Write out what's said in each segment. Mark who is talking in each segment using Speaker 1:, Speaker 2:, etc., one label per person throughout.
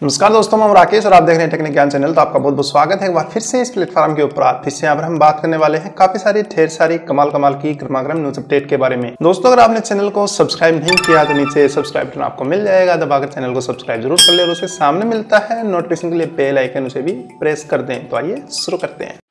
Speaker 1: नमस्कार दोस्तों, मैं राकेश और आप देख रहे हैं टेक्निक ज्ञान चैनल। तो आपका बहुत बहुत स्वागत है एक बार फिर से इस प्लेटफॉर्म के ऊपर। फिर से यहाँ पर हम बात करने वाले हैं काफी सारी ढेर सारी कमाल की गर्मा-गर्म न्यूज अपडेट के बारे में। दोस्तों, अगर आपने चैनल को सब्सक्राइब नहीं किया तो नीचे सब्सक्राइब बटन आपको मिल जाएगा, दबाकर चैनल को सब्सक्राइब जरूर कर ले और उसके सामने मिलता है नोटिफिकेशन के लिए बेल आइकन, उसे भी प्रेस कर दें। तो आइए शुरू करते हैं।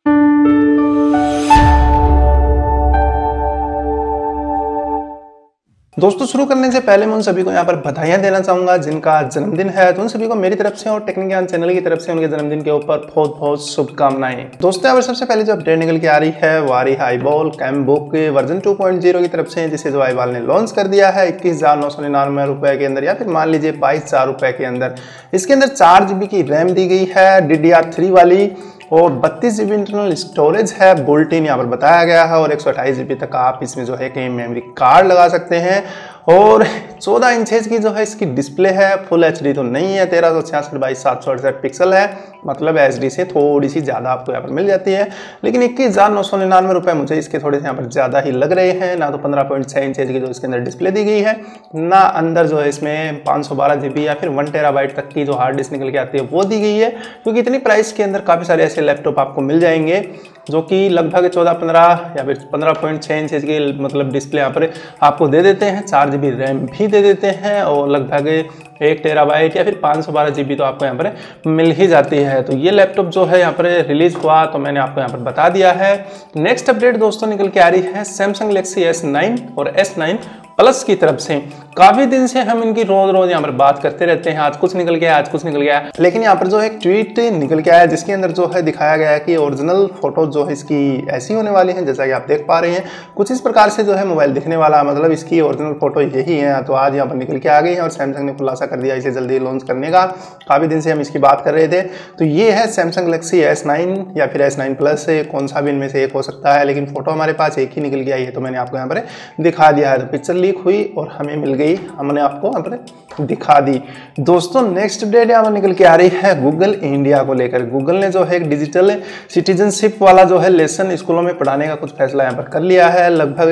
Speaker 1: दोस्तों, शुरू करने से पहले मैं उन सभी को यहाँ पर बधाइयाँ देना चाहूंगा जिनका जन्मदिन है। तो उन सभी को मेरी तरफ से और टेक्निक ज्ञान चैनल की तरफ से उनके जन्मदिन के ऊपर बहुत बहुत शुभकामनाएं। दोस्तों, यहाँ पर सबसे पहले जो अपडेट निकल के आ रही है वो आ रही है iBall CompBook वर्जन 2.0 की तरफ से, जिसे जो iBall ने लॉन्च कर दिया है 21,999 रुपए के अंदर, या फिर मान लीजिए 22,000 रुपए के अंदर। इसके अंदर 4 GB की रैम दी गई है DDR3 वाली, और 32 GB इंटरनल स्टोरेज है, बुल्ट इन यहाँ पर बताया गया है, और 128 GB तक आप इसमें जो है कहीं मेमोरी कार्ड लगा सकते हैं। और 14 इंचेज की जो है इसकी डिस्प्ले है, फुल HD तो नहीं है, 1366x768 पिक्सल है, मतलब HD से थोड़ी सी ज़्यादा आपको यहाँ पर मिल जाती है। लेकिन 21,999 रुपये मुझे इसके थोड़े से यहाँ पर ज़्यादा ही लग रहे हैं। ना तो 15.6 इंचेज की जो इसके अंदर डिस्प्ले दी गई है, ना अंदर जो है इसमें 512 GB या फिर 1 TB तक की जो हार्ड डिस्क निकल के आती है वो दी गई है। क्योंकि इतनी प्राइस के अंदर काफ़ी सारे ऐसे लैपटॉप आपको मिल जाएंगे जो कि लगभग 14-15 या फिर 15.6 इंचेज की मतलब डिस्प्ले यहाँ पर आपको दे देते हैं, 4 GB रैम भी दे देते हैं, और लगभग 1 TB या फिर 512 GB तो आपको यहाँ पर मिल ही जाती है। तो ये लैपटॉप जो है यहाँ पर रिलीज हुआ तो मैंने आपको यहाँ पर बता दिया है। नेक्स्ट अपडेट दोस्तों निकल के आ रही है सैमसंग गैलेक्सी S9 और S9 प्लस की तरफ से। काफी दिन से हम इनकी रोज यहाँ पर बात करते रहते हैं, आज कुछ निकल गया, आज कुछ निकल गया, लेकिन यहाँ पर जो एक ट्वीट निकल के आया जिसके अंदर जो है दिखाया गया है कि ओरिजिनल फोटो जो है इसकी ऐसी होने वाली है, जैसा कि आप देख पा रहे हैं कुछ इस प्रकार से जो है मोबाइल दिखने वाला, मतलब इसकी ओरिजिनल फोटो यही है। तो आज यहाँ पर निकल के आ गई है और सैमसंग ने खुलासा कर दिया इसे जल्दी लॉन्च करने का। काफी दिन से हम इसकी बात कर रहे थे। तो ये है सैमसंग गैलेक्सी S9 या फिर S9 प्लस, कौन सा भी इनमें से एक हो सकता है, लेकिन फोटो हमारे पास एक ही निकल के आई है तो मैंने आपको यहाँ पर दिखा दिया है। तो पिक्चर लीक हुई और हमें मिल गई, हमने आपको यहाँ पर दिखा दी। दोस्तों, नेक्स्ट अपडेट यहाँ पर निकल के आ रही है गूगल इंडिया को लेकर। गूगल ने जो है एक डिजिटल सिटीजनशिप वाला जो है लेसन स्कूलों में पढ़ाने का कुछ फैसला यहाँ पर कर लिया है। लगभग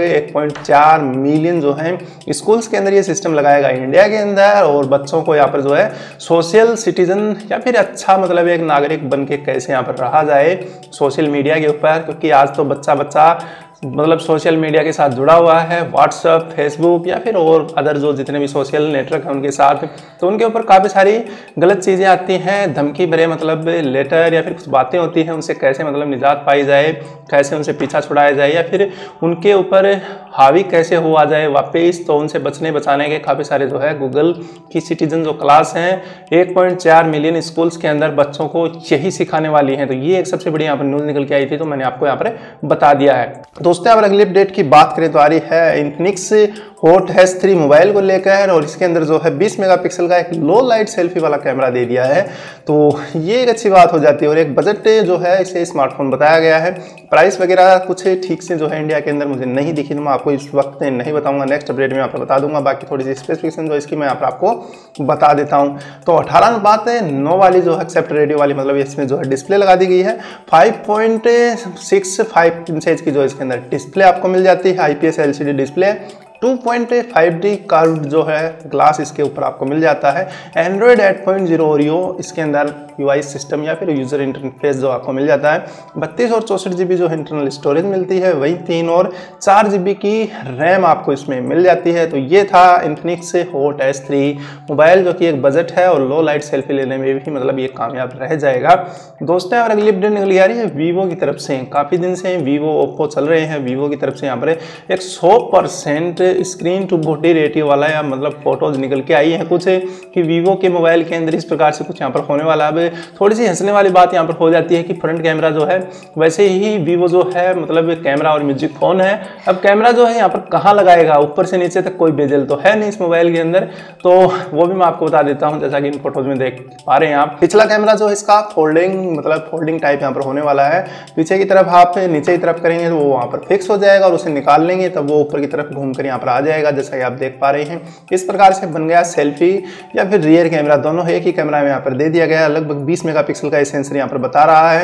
Speaker 1: 1.4 मिलियन जो है स्कूल्स के अंदर ये सिस्टम लगाएगा इंडिया के अंदर, और बच्चों को यहाँ पर जो है सोशल सिटीजन या फिर अच्छा मतलब एक नागरिक बन के कैसे यहाँ पर रहा जाए सोशल मीडिया के ऊपर। क्योंकि आज तो बच्चा मतलब सोशल मीडिया के साथ जुड़ा हुआ है, व्हाट्सएप, फेसबुक या फिर और अदर जो जितने भी सोशल नेटवर्क हैं उनके साथ, तो उनके ऊपर काफ़ी सारी गलत चीज़ें आती हैं, धमकी भरे मतलब लेटर या फिर कुछ बातें होती हैं, उनसे कैसे मतलब निजात पाई जाए, कैसे उनसे पीछा छुड़ाया जाए या फिर उनके ऊपर हावी कैसे हुआ जाए वापस। तो उनसे बचाने के काफ़ी सारे जो है गूगल की सिटीजन जो क्लास हैं 1.4 मिलियन स्कूल्स के अंदर बच्चों को यही सिखाने वाली हैं। तो ये एक सबसे बड़ी यहाँ पर न्यूज़ निकल के आई थी, तो मैंने आपको यहाँ पर बता दिया है। दोस्तों, यहाँ पर अगली अपडेट की बात करें तो आ रही है इन्फिनिक्स हॉट S3 मोबाइल को लेकर, और इसके अंदर जो है 20 मेगापिक्सल का एक लो लाइट सेल्फी वाला कैमरा दे दिया है। तो ये एक अच्छी बात हो जाती है, और एक बजट जो है इसे स्मार्टफोन बताया गया है। प्राइस वगैरह कुछ ठीक से जो है इंडिया के अंदर मुझे नहीं दिखी, तो मैं आपको इस वक्त नहीं बताऊंगा, नेक्स्ट अपडेट में आपको बता दूंगा। बाकी थोड़ी सी स्पेसिफिकेशन जो इसकी मैं यहाँ पर आपको बता देता हूँ। तो 18 बात है 9 वाली जो है एक्सेप्ट रेडियो वाली, मतलब इसमें जो है डिस्प्ले लगा दी गई है। 5.65 इंचेज की जो इसके अंदर डिस्प्ले आपको मिल जाती है, IPS LCD display. 2.5D curved जो है ग्लास इसके ऊपर आपको मिल जाता है। एंड्रॉयड 8.0 ओरियो इसके अंदर UI सिस्टम या फिर यूजर इंटरफेस जो आपको मिल जाता है। 32 और 64 GB जो इंटरनल स्टोरेज मिलती है, वही 3 और 4 GB की रैम आपको इसमें मिल जाती है। तो ये था इन्फिनिक्स हॉट S3 मोबाइल, जो कि एक बजट है और लो लाइट सेल्फी लेने में भी मतलब ये कामयाब रह जाएगा। दोस्तों, और अगली अपडेट निकल आ रही है वीवो की तरफ से। काफ़ी दिन से वीवो ओप्पो चल रहे हैं, वीवो की तरफ से यहाँ पर एक 100% स्क्रीन टू बॉडी रेटियो वाला या मतलब फोटोज निकल के आई है कुछ कि वीवो के मोबाइल के अंदर इस प्रकार से कुछ यहाँ पर होने वाला। अब थोड़ी सी हंसने वाली बात यहाँ पर हो जाती है कि फ्रंट कैमरा जो है वैसे ही वीवो जो है मतलब कैमरा और म्यूजिक फोन है। अब कैमरा जो है यहाँ पर कहाँ लगाएगा, ऊपर से नीचे तक कोई बेजल तो है नहीं इस मोबाइल के अंदर, तो वो भी मैं आपको बता देता हूँ। जैसा कि इन फोटोज में देख पा रहे हैं आप, पिछला कैमरा जो है इसका फोल्डिंग टाइप यहाँ पर होने वाला है। पीछे की तरफ आप नीचे की तरफ करेंगे तो वो वहाँ पर फिक्स हो जाएगा, और उसे निकाल लेंगे तब वो ऊपर की तरफ घूम कर यहाँ पर आ जाएगा, जैसा कि आप देख पा रहे हैं। इस प्रकार से बन गया सेल्फी या फिर रियर कैमरा, दोनों एक ही कैमरा में यहाँ पर दे दिया गया। लगभग 20 मेगापिक्सल का सेंसर यहाँ पर बता रहा है।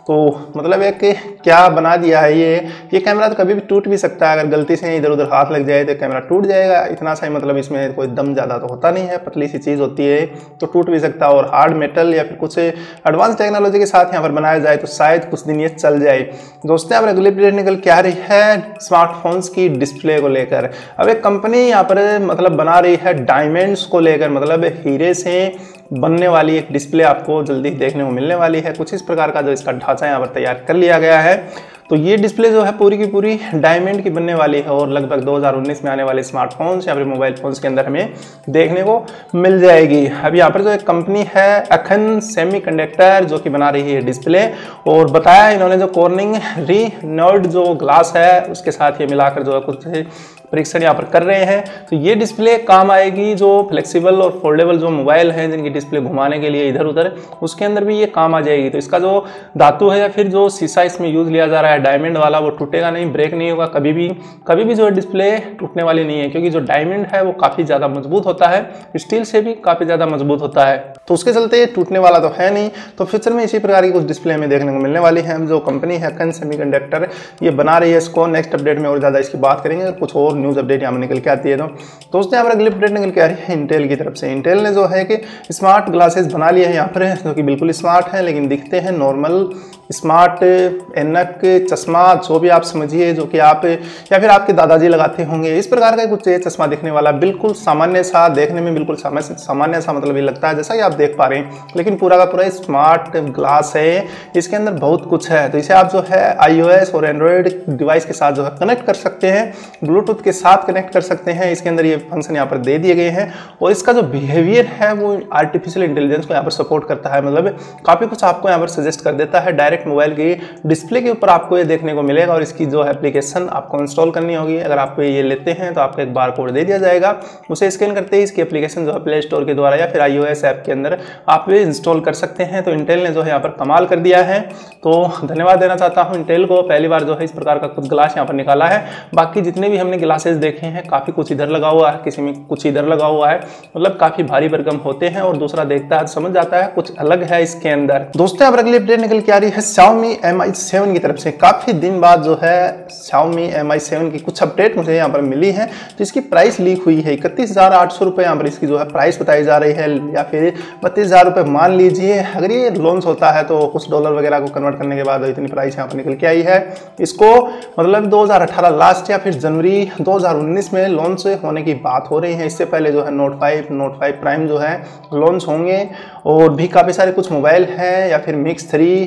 Speaker 1: तो मतलब एक क्या बना दिया है ये कैमरा तो कभी भी टूट भी सकता है, अगर गलती से इधर उधर हाथ लग जाए तो कैमरा टूट जाएगा। इतना सा ही मतलब इसमें कोई दम ज़्यादा तो होता नहीं है, पतली सी चीज़ होती है तो टूट भी सकता है। और हार्ड मेटल या फिर कुछ एडवांस टेक्नोलॉजी के साथ यहाँ पर बनाया जाए तो शायद कुछ दिन ये चल जाए। दोस्तों अब अगली अपडेट निकल के आ रही है स्मार्टफोन्स की डिस्प्ले को लेकर। अब एक कंपनी यहाँ पर मतलब बना रही है डायमंड्स को लेकर, मतलब हीरे से बनने वाली एक डिस्प्ले आपको जल्दी देखने को मिलने वाली है। कुछ इस प्रकार का जो इसका ढांचा यहाँ पर तैयार कर लिया गया है। तो ये डिस्प्ले जो है पूरी की पूरी डायमंड की बनने वाली है और लगभग 2019 में आने वाले स्मार्टफोन्स या फिर मोबाइल फोन्स के अंदर हमें देखने को मिल जाएगी। अब यहाँ पर जो एक कंपनी है अखन सेमीकंडक्टर जो कि बना रही है डिस्प्ले, और बताया इन्होंने जो कॉर्निंग रीनर्ड जो ग्लास है उसके साथ ये मिलाकर जो है कुछ परीक्षण यहाँ पर कर रहे हैं। तो ये डिस्प्ले काम आएगी जो फ्लेक्सिबल और फोल्डेबल जो मोबाइल हैं जिनकी डिस्प्ले घुमाने के लिए इधर उधर, उसके अंदर भी ये काम आ जाएगी। तो इसका जो धातु है या फिर जो शीशा इसमें यूज लिया जा रहा है डायमंड वाला, वो टूटेगा नहीं, ब्रेक नहीं होगा कभी भी जो है डिस्प्ले टूटने वाली नहीं है, क्योंकि जो डायमंड है वो काफ़ी ज़्यादा मजबूत होता है, स्टील से भी काफ़ी ज़्यादा मजबूत होता है, तो उसके चलते ये टूटने वाला तो है नहीं। तो फ्यूचर में इसी प्रकार की कुछ डिस्प्ले हमें देखने को मिलने वाली है। जो कंपनी है अखन सेमीकंडक्टर ये बना रही है इसको, नेक्स्ट अपडेट में और ज़्यादा इसकी बात करेंगे। कुछ और न्यूज़ अपडेट यहाँ निकल के आती है तो दोस्तों यहाँ पर अगली अपडेट निकल के आ रही है इंटेल की तरफ से। इंटेल ने जो है कि स्मार्ट ग्लासेस बना लिए हैं यहाँ पर, जो कि बिल्कुल स्मार्ट है लेकिन दिखते हैं नॉर्मल स्मार्ट ऐनक चश्मा जो भी आप समझिए, जो कि आप या फिर आपके दादाजी लगाते होंगे, इस प्रकार का कुछ चश्मा दिखने वाला, बिल्कुल सामान्य सा, देखने में बिल्कुल सामान्य सा मतलब ये लगता है जैसा कि आप देख पा रहे हैं, लेकिन पूरा का पूरा स्मार्ट ग्लास है, इसके अंदर बहुत कुछ है। तो इसे आप जो है iOS और एंड्रॉयड डिवाइस के साथ जो है कनेक्ट कर सकते हैं, ब्लूटूथ के साथ कनेक्ट कर सकते हैं। इसके अंदर ये फंक्शन यहाँ पर दे दिए गए हैं और इसका जो बिहेवियर है वो आर्टिफिशियल इंटेलिजेंस को यहाँ पर सपोर्ट करता है, मतलब काफ़ी कुछ आपको यहाँ पर सजेस्ट कर देता है। डायरेक्ट मोबाइल की डिस्प्ले के ऊपर आपको ये देखने को मिलेगा और इसकी जो एप्लीकेशन आपको इंस्टॉल करनी होगी। अगर आप ये लेते हैं तो आपको एक बार कोड दे दिया जाएगा, उसे स्कैन करते ही इसकी एप्लीकेशन जो है प्ले स्टोर के द्वारा या फिर iOS ऐप के अंदर आप ये इंस्टॉल कर सकते हैं। तो इंटेल ने जो है यहाँ पर कमाल कर दिया है, तो धन्यवाद देना चाहता हूँ इंटेल को, पहली बार जो है इस प्रकार का कुछ ग्लास यहाँ पर निकाला है। बाकी जितने भी हमने ग्लासेस देखे हैं काफ़ी कुछ इधर लगा हुआ है, किसी में कुछ इधर लगा हुआ है, मतलब काफ़ी भारी भरकम होते हैं और दूसरा देखता है समझ जाता है कुछ अलग है इसके अंदर। दोस्तों अब अगली अपडेट निकल के आ रही है Xiaomi Mi7 की तरफ से। काफ़ी दिन बाद जो है Xiaomi Mi7 की कुछ अपडेट मुझे यहाँ पर मिली है। तो इसकी प्राइस लीक हुई है 31,800 रुपये यहाँ पर इसकी जो है प्राइस बताई जा रही है, या फिर 32,000 रुपये मान लीजिए। अगर ये लॉन्च होता है तो कुछ डॉलर वगैरह को कन्वर्ट करने के बाद इतनी प्राइस यहाँ पर निकल के आई है। इसको मतलब 2018 लास्ट या फिर जनवरी 2019 में लॉन्च होने की बात हो रही है। इससे पहले जो है नोट 5 प्राइम जो है लॉन्च होंगे, और भी काफ़ी सारे कुछ मोबाइल हैं, या फिर मिक्स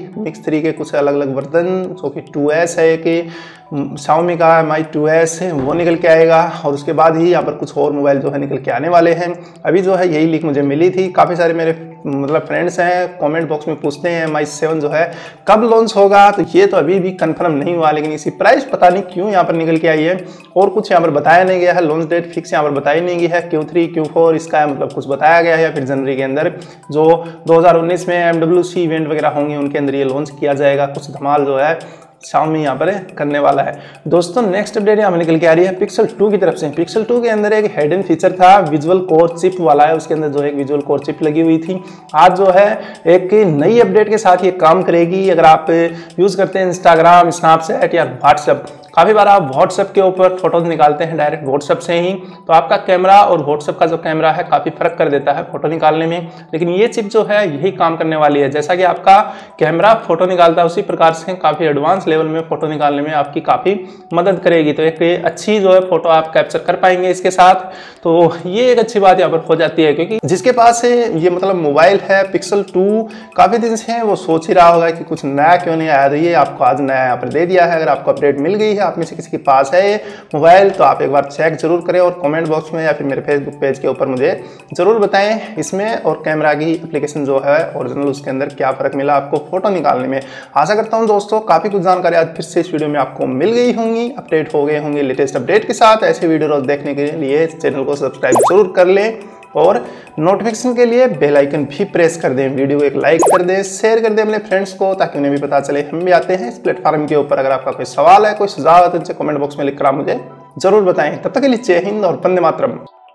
Speaker 1: 3 के कुछ अलग अलग वर्जन, जो कि 2S है कि Xiaomi का Mi 2S वो निकल के आएगा, और उसके बाद ही यहाँ पर कुछ और मोबाइल जो है निकल के आने वाले हैं। अभी जो है यही लीक मुझे मिली थी। काफ़ी सारे मेरे मतलब फ्रेंड्स हैं कमेंट बॉक्स में पूछते हैं Mi7 जो है कब लॉन्च होगा, तो ये तो अभी भी कंफर्म नहीं हुआ, लेकिन इसी प्राइस पता नहीं क्यों यहाँ पर निकल के आई है। और कुछ यहाँ पर बताया नहीं गया है, लॉन्च डेट फिक्स यहाँ पर बताई नहीं गई है, Q3 Q4 इसका है मतलब कुछ बताया गया है, या फिर जनवरी के अंदर जो 2019 में MWC इवेंट वगैरह होंगे उनके अंदर ये लॉन्च किया जाएगा। कुछ धमाल जो है Xiaomi यहाँ पर करने वाला है। दोस्तों नेक्स्ट अपडेट यहाँ निकल के आ रही है Pixel2 की तरफ से। Pixel2 के अंदर एक हिडन फीचर था, विजुअल कोर चिप वाला है, उसके अंदर जो एक विजुअल कोर चिप लगी हुई थी। आज जो है एक नई अपडेट के साथ ये काम करेगी। अगर आप यूज़ करते हैं इंस्टाग्राम, स्नैपचैट या व्हाट्सएप, काफ़ी बार आप व्हाट्सएप के ऊपर फोटोज निकालते हैं डायरेक्ट व्हाट्सएप से ही, तो आपका कैमरा और व्हाट्सएप का जो कैमरा है काफ़ी फर्क कर देता है फोटो निकालने में। लेकिन ये चिप जो है यही काम करने वाली है। जैसा कि आपका कैमरा फोटो निकालता है उसी प्रकार से काफ़ी एडवांस लेवल में फोटो निकालने में आपकी काफ़ी मदद करेगी। तो एक अच्छी जो है फोटो आप कैप्चर कर पाएंगे इसके साथ। तो ये एक अच्छी बात यहाँ पर हो जाती है, क्योंकि जिसके पास ये मतलब मोबाइल है Pixel2 काफ़ी दिन से वो सोच ही रहा होगा कि कुछ नया क्यों नहीं आया। तो ये आपको आज नया यहाँ पर दे दिया है। अगर आपको अपडेट मिल गई है, आप में से किसी के पास है ये मोबाइल, तो आप एक बार चेक जरूर करें और कमेंट बॉक्स में या फिर मेरे फेसबुक पेज के ऊपर मुझे जरूर बताएं इसमें और कैमरा की एप्लीकेशन जो है ओरिजिनल उसके अंदर क्या फ़र्क मिला आपको फोटो निकालने में। आशा करता हूं दोस्तों काफ़ी कुछ जानकारी आज फिर से इस वीडियो में आपको मिल गई होंगी, अपडेट हो गए होंगे लेटेस्ट अपडेट के साथ। ऐसे वीडियो रोज देखने के लिए चैनल को सब्सक्राइब जरूर कर लें और नोटिफिकेशन के लिए बेल आइकन भी प्रेस कर दें। वीडियो को एक लाइक कर दें, शेयर कर दें अपने फ्रेंड्स को, ताकि उन्हें भी पता चले हम भी आते हैं इस प्लेटफॉर्म के ऊपर। अगर आपका कोई सवाल है, कोई सुझाव है तो कमेंट बॉक्स में लिखकर आप मुझे जरूर बताएं। तब तक के लिए जय हिंद और वंदे मातरम।